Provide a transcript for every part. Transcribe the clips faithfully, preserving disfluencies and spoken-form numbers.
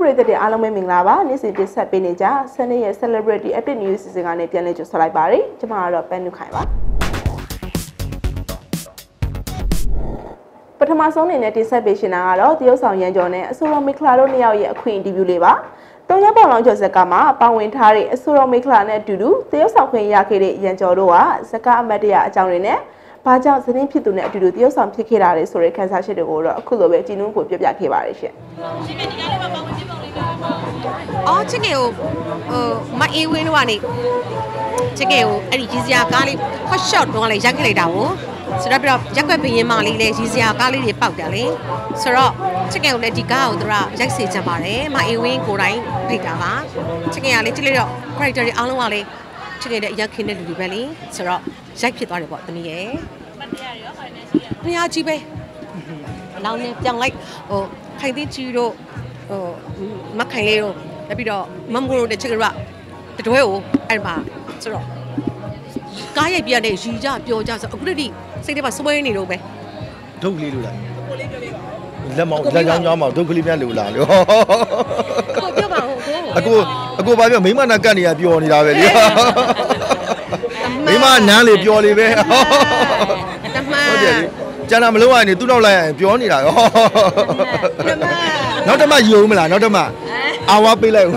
celebrate တဲ့အားလုံးပဲမင်္ဂလာပါနေ့စဉ်တင်ဆက်ပေးနေကြ Sunday ရဲ့ Celebrity Update News စီစဉ်ကနေပြန်လည်ကြိုဆိုလိုက်ပါရစေကျွန်မကတော့ပန်းနုခိုင်ပါပထမဆုံးအနေနဲ့တင်ဆက်ပေးရှင်တာကတော့တရုတ်ဆောင်ရန်ကျော်နဲ့အဆိုတော်မိခလာတို့နှစ်ယောက်ရဲ့အခွင့်အရေးလေးပါတုံးရပေါလောင်ကျော်ဇက်ကမှာပါဝင်ထားတဲ့အဆိုတော်မိခလာနဲ့အတူတူတရုတ်ဆောင်ခွင့်ရခဲ့တဲ့ရန်ကျော်တို့ကဇက်ကအမတ်တရအကြောင်းတွေနဲ့ဘာကြောင့်ဇနီးဖြစ်သူနဲ့အတူတူတရုတ်ဆောင်ဖြစ်ခဲ့တာလဲဆိုတဲ့ခန်းစားချက်တွေကိုတော့အခုလိုပဲကြည်နူးကိုပြပြခဲ့ပါတယ်ရှင်အော်ချစ်ကေကိုဟိုမအေးဝင်းတို့ကနေချစ်ကေကိုအဲ့ဒီကြီးစရာကားလေးဟော့ရှော့တော့လည်းရိုက်ခဲ့လိုက်တာကိုဆိုတော့ပြီးတော့ရက်ွက်ပင်ရင်မလေးလည်းကြီးစရာကားလေးတွေပောက်တယ်လေဆိုတော့ချစ်ကေကိုလည်းဒီကားကိုသူကရိုက်စေချင်ပါတယ်မအေးဝင်းကိုတိုင်းဖိတ်တာပါချစ်ကေကလည်းကြည့်လိုက်တော့ character တွေအားလုံးကလည်းချစ်ကေတဲ့အရက်ခင်းတဲ့လူတွေပဲလေဆိုတော့ရိုက်ဖြစ်သွားတယ်ပေါ့တမီးရဲ့ပတ်တရားတွေရောခိုင်နေရှိရနေရာကြီးပဲနောက်နေပြောင်းလိုက်ဟိုခိုင်သိချီတို့ဟိုမခိုင်လေးတို့လက်ပြီးတော့မမ်ကိုတို့တဲ့ချစ်ကရတတွဲကိုအဲ့မှာဆိုတော့ကားရိုက်ပြတဲ့ရီကြပျော်ကြဆိုအခုတည်းစိတ်ထဲမှာစွဲနေတော့ပဲဒုတ်ကလေးလို့လားလက်မောင်လက်ကြောင်းကြောင်းမောင်ဒုတ်ကလေးများလို့လားလို့ကိုပြောပါဦးအကိုအကိုဘာပြောမိမနာကတ်နေရပျော်နေတာပဲလေမိမနန်းလေပျော်လေပဲတမန်ဟုတ်တယ်ကျန်တာမလို့ရရင်သူ့နောက်လိုက်ရင်ပြောနေတာရောနောက်တစ်မယူမလားနောက်တစ်မအာဝါပေးလိုက်ဦး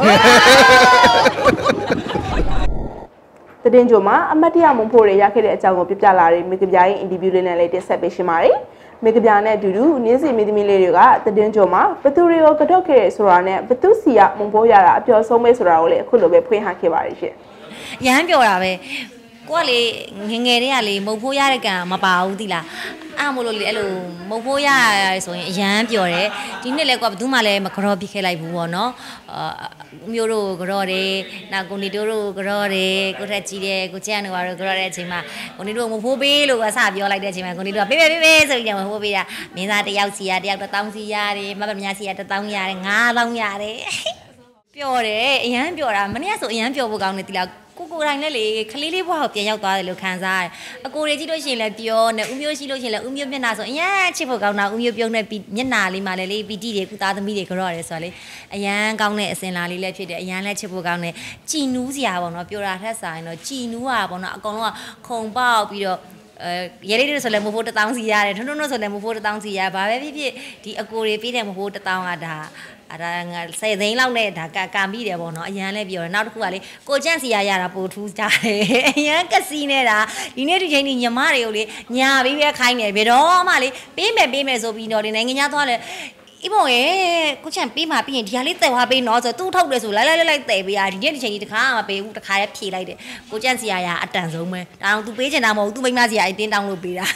တတင်ကြိုမှာအမတ်တရမုံဖို့ရရခဲ့တဲ့အကြောင်းကိုပြပြလာတဲ့မိကပြားရဲ့အင်တာဗျူးလေးနဲ့လည်းတင်ဆက်ပေးရှင်ပါတယ်မိကပြားနဲ့အတူတူနင်းစီမီသမီးလေးတွေကတတင်ကြိုမှာဘသူတွေကိုကတော့ခဲ့ဆိုတာနဲ့ဘသူစီကမုံဖို့ရတာအပျော်ဆုံးပဲဆိုတာကိုလည်းအခုလိုပဲဖွင့်ဟခဲ့ပါတယ်ရှင်ရမ်းပြောတာပဲကိုကလေငငယ်တွေကလေမုံဖိုးရတဲ့ကံမပါဘူးသီလားအဲ့မို့လို့လေအဲ့လိုမုံဖိုးရရဆိုရင်အရန်ပြောတယ်ဒီနှစ်လဲကိုကဘယ်သူမှလည်းမကြော်ပြခဲ့လိုက်ဘူးပေါ့နော်အာမျိုးတို့ကြော်တယ်နောက်ကိုနေတို့တို့ကြော်တယ်ကိုထက်ကြီးတယ်ကိုကျန်းတို့ဘာတို့ကြော်တဲ့အချိန်မှာကိုနေတို့မုံဖိုးပေးလို့ကစပြောလိုက်တဲ့အချိန်မှာကိုနေတို့ကပေးပေးပေးပေးဆိုပြီးမုံဖိုးပေးတာမင်းသားတယောက်စီရတယောက်တစ်သောင်းစီရတယ်မမမြစီရတစ်သောင်းရတယ်ငါးသောင်းရတယ်ပြောတယ်အရန်ပြောတာမနေ့ကဆိုအရန်ပြောဖို့ကောင်းတယ်သီလားကိုကိုတိုင်းလည်းလေခလေးလေးဘွားကိုပြန်ရောက်သွားတယ်လို့ခံစားရတယ်အကိုတွေကြည့်လို့ရှိရင်လည်းပြောနေဦးမျိုးရှိလို့ရှိရင်လည်းဦးမျိုးမျက်နှာဆိုအရန်ချစ်ဖို့ကောင်းတာဦးမျိုးပြုံးတဲ့မျက်နှာလေးမှလည်းလေပီတိတွေကုသားသမီးတွေကြော့ရတယ်ဆိုတော့လေအရန်ကောင်းတဲ့အစင်လာလေးလည်းဖြစ်တယ်အရန်လည်းချစ်ဖို့ကောင်းတယ်ကြည်နူးစရာပေါ့နော်ပြောတာထက်ဆိုင်တော့ကြည်နူးတာပေါ့နော်အကောင်လုံးကခုံပေါက်ပြီးတော့အဲရဲလေးတွေဆိုလည်းမဖို့တစ်သောင်းစီရတယ်ထွန်းထွန်းတို့ဆိုလည်းမဖို့တစ်သောင်းစီရဘာပဲဖြစ်ဖြစ်ဒီအကိုတွေပေးတယ်မဖို့တစ်သောင်းကဒါအဲ့ဒါငါဆယ်သိန်းလောက်နဲ့ဒါကကာမိတယ်ပေါ့နော်အရန်လည်းပြောတယ်နောက်တစ်ခုကလေကိုကျန့်စီရရတာပိုထူးကြတယ်အရန်ကစီနေတာဒီနေ့ဒီချိန်ဒီညီမတွေကိုလေညာပြီးပဲခိုင်းနေဘယ်တော့မှလေပေးမယ်ပေးမယ်ဆိုပြီးတော့ဒီနိုင်ငံသားသွားလဲအဘောရဲ့ကိုချန်ပေးမှပြီးရင်ဒီဟာလေးတဲသွားပေးနော်ဆိုသူ့ထုတ်တယ်ဆိုလိုက်လိုက်လိုက်တဲပေးရဒီနေ့ဒီချိန်ကြီးတခါမှပေးဘူးတခါရဲဖြေလိုက်တယ်ကိုကျန့်စီရရအတန်ဆုံးပဲဒါအောင် तू ပေးချင်တာမဟုတ် तू မိမစီရအတင်းတောင်းလို့ပေးတာ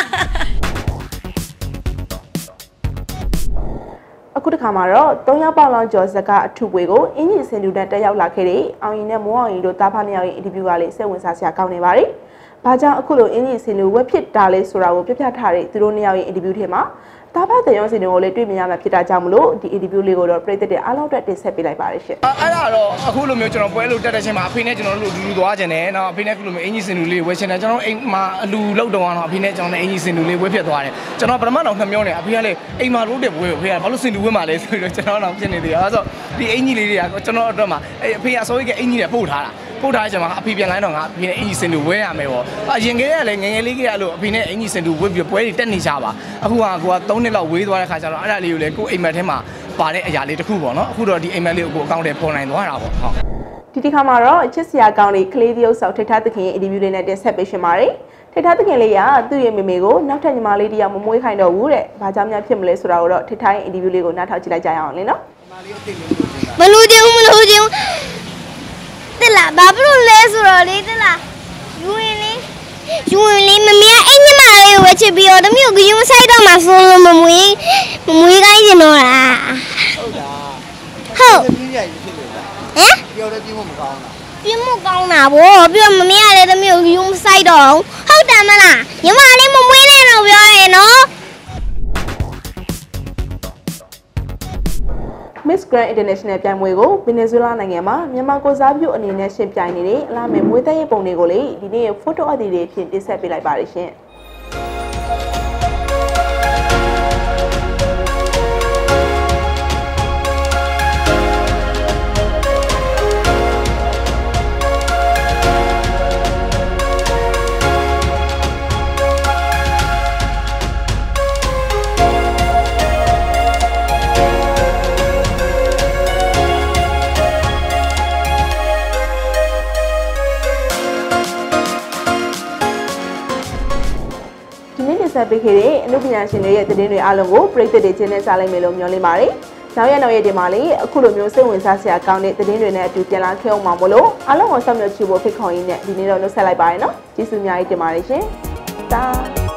အခုတစ်ခါမှာတော့သုံးယောက်ပေါလောင်ကျော်ဇက်ကအထုပွေကိုအင်ကြီးစင်တူနဲ့တက်ရောက်လာခဲ့တဲ့အောင်ရင်နဲ့မိုးအောင်ရင်တို့တာဖားနှစ်ယောက်ရဲ့အင်တာဗျူးကလေးစိတ်ဝင်စားစရာကောင်းနေပါတယ်။ဘာကြောင့်အခုလိုအင်ကြီးစင်တူဝက်ဖြစ်တာလဲဆိုတာကိုပြပြထားတဲ့သူတို့နှစ်ယောက်ရဲ့အင်တာဗျူးထဲမှာတာဖားတဲ့ရုံးစင်တွေကိုလည်းတွေ့မြင်ရမှာဖြစ်တာကြောင့်မလို့ဒီအင်တာဗျူးလေးကိုတော့ပြည်သက်တဲ့အားလုံးအတွက်တင်ဆက်ပေးလိုက်ပါတယ်ရှင်။အဲ့ဒါတော့အခုလိုမျိုးကျွန်တော်ပွဲလို့တက်တဲ့ချိန်မှာအဖေနဲ့ကျွန်တော်တို့လူလူသွားကြတယ်။နော်အဖေနဲ့အခုလိုမျိုးအင်ကြီးစင်တူလေးဝယ်ချင်တယ်ကျွန်တော်အိမ်မှာအလူလောက်တော့အောင်အဖေနဲ့ကျွန်တော်နဲ့အင်ကြီးစင်တူလေးဝယ်ဖြစ်သွားတယ်။ကျွန်တော်ပထမတော့နှမျောနေအဖေကလည်းအိမ်မှာလို့တဲ့ဝယ်ဖေကဘာလို့စင်တူဝယ်မှာလဲဆိုတော့ကျွန်တော်တော့ဖြစ်နေသေးတယ်။အဲ့ဆိုဒီအင်ကြီးလေးတွေကကျွန်တော်အတွက်မှာအဲ့အဖေကအစိုးရကအင်ကြီးတွေပို့ထားတာ။ပို့ထားတဲ့ချိန်မှာအဖေပြန်လိုက်တော့ငါအဖေနဲ့အင်ကြီးစင်တူဝယ်ရမယ်ပေါ့။အရင်ကတည်းကလည်းငငယ်လေးကလို့အဖေနဲ့အင်ကြီးစင်တူဝယ်ပြီးပွဲတွေတက်နေကြပါ။အခုကကိုကသုံးနှစ်လောက်ဝေးသွားတဲ့ခါကျတော့အဲ့ဒါလေးကိုလည်းကိုအိမ်မက်ထဲမှာပါတဲ့အရာလေးတစ်ခုပေါ့နော်အခုတော့ဒီအိမ်မက်လေးကိုအကောင့်ထဲပေါ်နိုင်သွားတာပေါ့ဟုတ်ဒီဒီခါမှာတော့ချစ်စရာကောင်းလေးကလေးတယောက်ဆောက်ထိထားသခင်ရဲ့အင်တာဗျူးလေးနဲ့တင်ဆက်ပေးရှင်ပါတယ်ထိထားသခင်လေးကသူ့ရဲ့မေမေကိုနောက်ထပ်ညီမလေးတယောက်မမွေးခိုင်းတော့ဘူးတဲ့ဘာကြောင့်များဖြစ်မလဲဆိုတာကိုတော့ထိထားရဲ့အင်တာဗျူးလေးကိုနားထောင်ကြည့်လိုက်ကြရအောင်လေနော်မလို့ချင်ဘူးမလို့ချင်ဘူးတက်လာဘာဖြစ်လို့လဲဆိုတော့လေတက်လာယူရင်လေယူရင်လေမမေကအိမ်ညီမလေးကိုဝချစ်ပြီးတော့တမျိုးကယူမဆိုင်တော့မှဆိုလို့မမွေးမမွေးခိုင်းချင်တော့လားဟုတ်တာဟုတ်ပြင်းရည်ဖြစ်လို့လားဟမ်ပြောတယ်ပြင်းမမကောင်းလားပြင်းမကောင်းတာဗောပြီးတော့မမေကလည်းတမျိုးယူမဆိုင်တော့ဟုတ်တယ်မလားညီမလေးမမွေးနဲ့တော့ပြောရင်နော် Miss Grand International ပြိုင်ပွဲကိုဗင်နီဇွဲလားနိုင်ငံမှာမြန်မာကိုစားပြုအနေနဲ့ရှင်ပြိုင်နေတဲ့အလားမဲ့မွေးသက်ရဲ့ပုံတွေကိုလေဒီနေ့ photo edit တွေဖြင့်တင်ဆက်ပေးလိုက်ပါတယ်ရှင်။ဆက်ပေးခဲ့တဲ့အမှုပညာရှင်တွေရဲ့သတင်းတွေအားလုံးကိုပြည်သက်တွေချင်းနဲ့စားလိုက်မယ်လို့မျှော်လင့်ပါတယ်။နောက်ရက်နောက်ရက်ဒီမှာလေအခုလိုမျိုးစိတ်ဝင်စားစရာကောင်းတဲ့သတင်းတွေနဲ့အတူပြန်လာခဲ့အောင်ပါမလို့အားလုံးကိုဆောက်မြော်ချီဖို့ဖိတ်ခေါ်ရင်းနဲ့ဒီနေ့တော့နှုတ်ဆက်လိုက်ပါရနော်။ကျေးဇူးအများကြီးတင်ပါတယ်ရှင်။တာ